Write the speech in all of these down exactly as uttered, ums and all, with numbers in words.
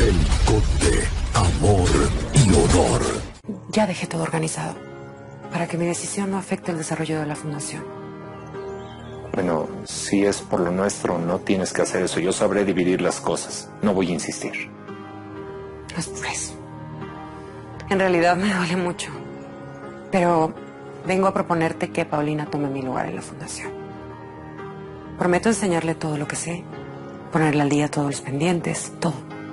El Conde, amor y honor. Ya dejé todo organizado para que mi decisión no afecte el desarrollo de la fundación. Bueno, si es por lo nuestro, no tienes que hacer eso. Yo sabré dividir las cosas. No voy a insistir. No es por eso. En realidad me duele mucho. Pero vengo a proponerte que Paulina tome mi lugar en la fundación. Prometo enseñarle todo lo que sé, ponerle al día todos los pendientes, todo.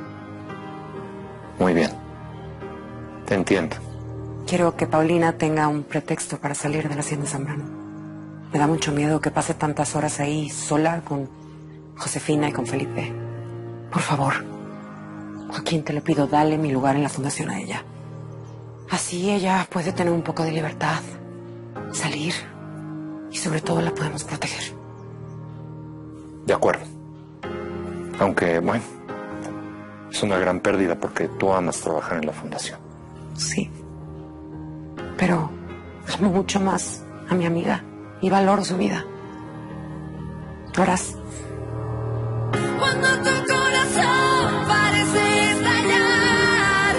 Muy bien. Te entiendo. Quiero que Paulina tenga un pretexto para salir de la hacienda Zambrano. Me da mucho miedo que pase tantas horas ahí sola con Josefina y con Felipe. Por favor, Joaquín, te lo pido, dale mi lugar en la fundación a ella. Así ella puede tener un poco de libertad, salir y sobre todo la podemos proteger. De acuerdo. Aunque, bueno, es una gran pérdida porque tú amas trabajar en la fundación. Sí. Pero amo mucho más a mi amiga y valoro su vida. ¿Horas? Cuando tu corazón parece estallar.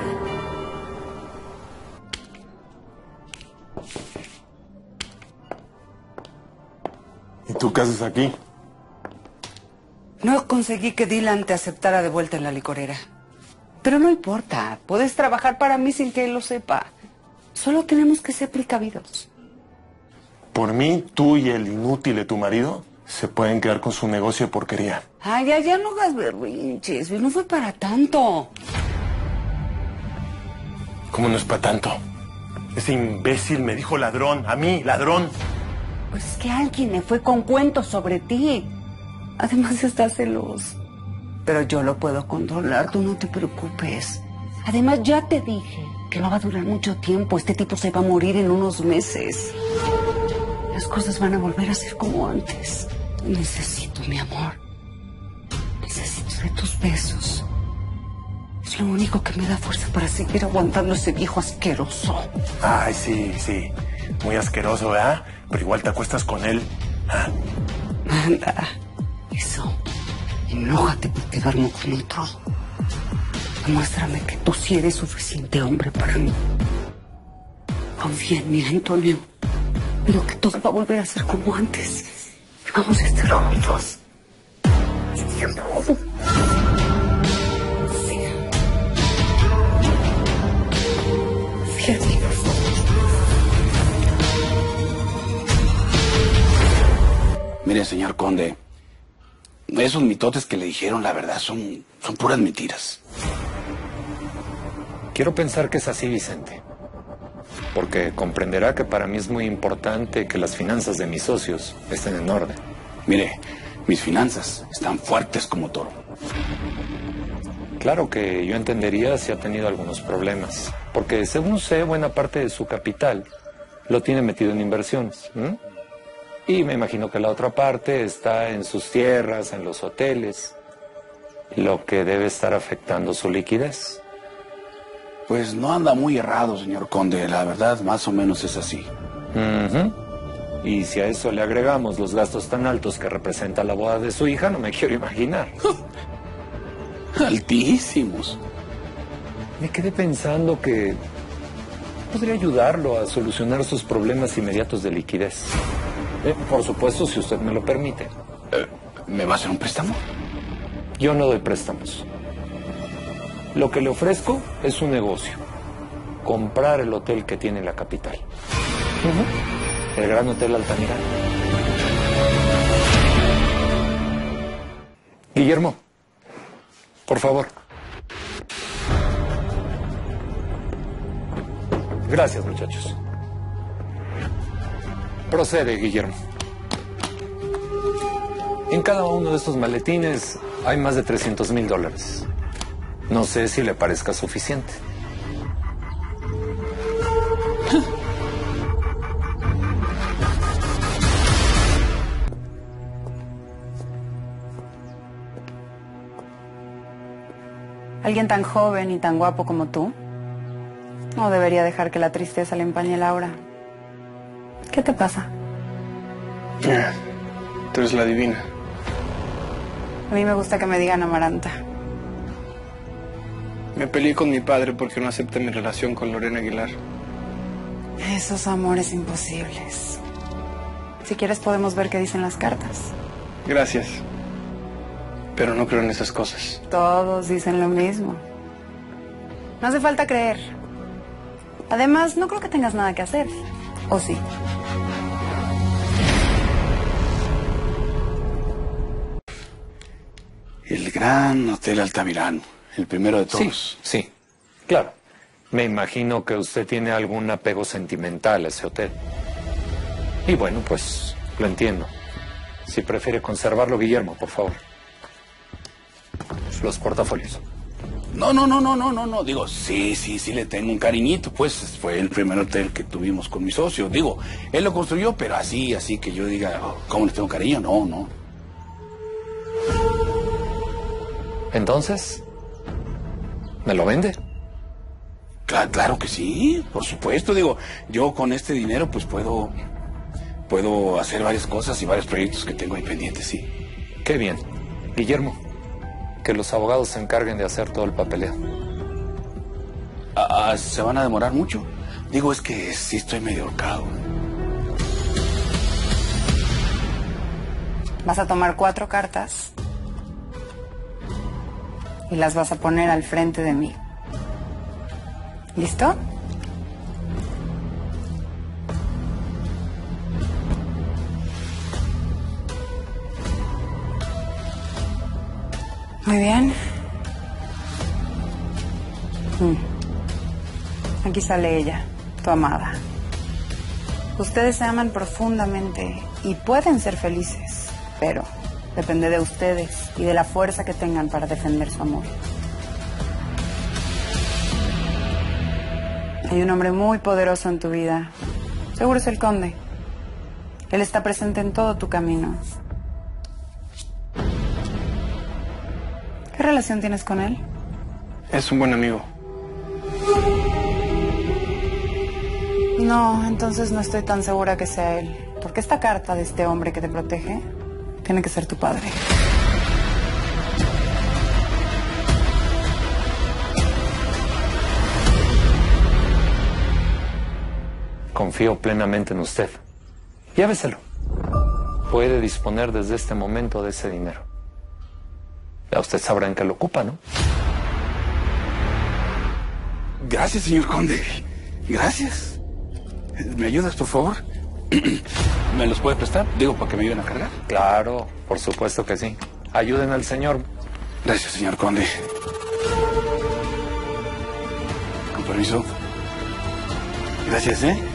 ¿Y tú qué haces aquí? No conseguí que Dylan te aceptara de vuelta en la licorera. Pero no importa, puedes trabajar para mí sin que él lo sepa. Solo tenemos que ser precavidos. Por mí, tú y el inútil de tu marido se pueden quedar con su negocio de porquería. Ay, ya, ya no hagas berrinches, no fue para tanto. ¿Cómo no es para tanto? Ese imbécil me dijo ladrón, a mí, ladrón. Pues es que alguien me fue con cuentos sobre ti. Además estás celoso. Pero yo lo puedo controlar, tú no te preocupes. Además ya te dije que no va a durar mucho tiempo. Este tipo se va a morir en unos meses. Las cosas van a volver a ser como antes. Necesito mi amor. Necesito de tus besos. Es lo único que me da fuerza para seguir aguantando ese viejo asqueroso. Ay, sí, sí. Muy asqueroso, ¿verdad? Pero igual te acuestas con él. ¿Ah? Anda. Eso. Enójate porque duermo con otro. Demuéstrame que tú sí eres suficiente hombre para mí. Confía en mí, Antonio. Pero que todo va a volver a ser como antes. Y vamos a estar juntos. Siempre. Sí. Fíjate. Mire, señor conde, esos mitotes que le dijeron, la verdad, son, son puras mentiras. Quiero pensar que es así, Vicente. Porque comprenderá que para mí es muy importante que las finanzas de mis socios estén en orden. Mire, mis finanzas están fuertes como toro. Claro que yo entendería si ha tenido algunos problemas. Porque según sé, buena parte de su capital lo tiene metido en inversiones. ¿Mm? Y me imagino que la otra parte está en sus tierras, en los hoteles, lo que debe estar afectando su liquidez. Pues no anda muy errado, señor conde. La verdad, más o menos es así. Uh-huh. Y si a eso le agregamos los gastos tan altos que representa la boda de su hija, no me quiero imaginar. Altísimos. Me quedé pensando que podría ayudarlo a solucionar sus problemas inmediatos de liquidez. Eh, por supuesto, si usted me lo permite. Eh, ¿Me va a hacer un préstamo? Yo no doy préstamos. Lo que le ofrezco es un negocio. Comprar el hotel que tiene en la capital. Uh-huh. El Gran Hotel Altamira. Guillermo, por favor. Gracias, muchachos. Procede, Guillermo. En cada uno de estos maletines hay más de trescientos mil dólares. No sé si le parezca suficiente. Alguien tan joven y tan guapo como tú no debería dejar que la tristeza le empañe la aura. ¿Qué te pasa? Eh, tú eres la divina. A mí me gusta que me digan Amaranta. Me peleé con mi padre porque no acepta mi relación con Lorena Aguilar. Esos amores imposibles. Si quieres podemos ver qué dicen las cartas. Gracias. Pero no creo en esas cosas. Todos dicen lo mismo. No hace falta creer. Además, no creo que tengas nada que hacer. ¿O sí? El Gran Hotel Altamirano, el primero de todos. Sí, sí, claro. Me imagino que usted tiene algún apego sentimental a ese hotel. Y bueno, pues lo entiendo. Si prefiere conservarlo, Guillermo, por favor. Los portafolios. No, no, no, no, no, no, no. Digo, sí, sí, sí le tengo un cariñito. Pues fue el primer hotel que tuvimos con mi socio. Digo, él lo construyó, pero así, así que yo diga, oh, ¿cómo le tengo cariño? No, no. Entonces, ¿me lo vende? Claro, claro que sí, por supuesto. Digo, yo con este dinero pues puedo, puedo hacer varias cosas y varios proyectos que tengo ahí pendientes, sí. Qué bien. Guillermo, que los abogados se encarguen de hacer todo el papeleo. Ah, ¿se van a demorar mucho? Digo, es que sí estoy medio ahorcado. Vas a tomar cuatro cartas y las vas a poner al frente de mí. ¿Listo? Muy bien. Mm. Aquí sale ella, tu amada. Ustedes se aman profundamente y pueden ser felices, pero depende de ustedes y de la fuerza que tengan para defender su amor. Hay un hombre muy poderoso en tu vida. Seguro es el conde. Él está presente en todo tu camino. ¿Qué relación tienes con él? Es un buen amigo. No, entonces no estoy tan segura que sea él. Porque esta carta de este hombre que te protege tiene que ser tu padre. Confío plenamente en usted. Lléveselo. Puede disponer desde este momento de ese dinero. Ya usted sabrá en qué lo ocupa, ¿no? Gracias, señor conde. Gracias. ¿Me ayudas, por favor? ¿Me los puede prestar? Digo, para que me ayuden a cargar. Claro, por supuesto que sí. Ayuden al señor. Gracias, señor conde. Con permiso. Gracias, ¿eh?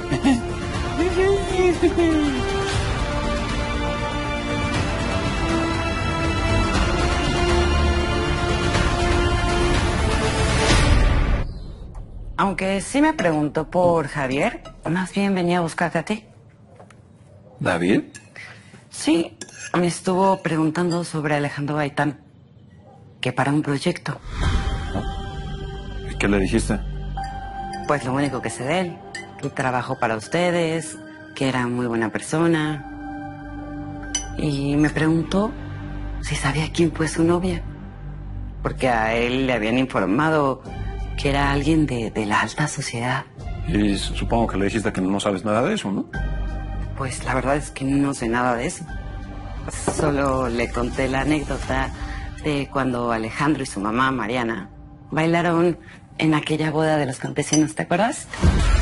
Aunque sí me preguntó por Javier, más bien venía a buscarte a ti. ¿David? Sí, me estuvo preguntando sobre Alejandro Gaitán, que para un proyecto. ¿Y qué le dijiste? Pues lo único que sé de él, que trabajó para ustedes, que era muy buena persona. Y me preguntó si sabía quién fue su novia, porque a él le habían informado que era alguien de, de la alta sociedad. Y supongo que le dijiste que no sabes nada de eso, ¿no? Pues la verdad es que no sé nada de eso. Solo le conté la anécdota de cuando Alejandro y su mamá, Mariana, bailaron en aquella boda de los campesinos, ¿te acuerdas?